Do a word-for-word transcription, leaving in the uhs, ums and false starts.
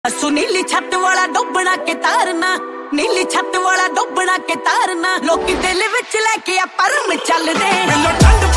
असू नीली छत वाला डोबना के तारना, नीली छत वाला डोबना के तारना, लोकी दिल विच लैके आ परम चलदे।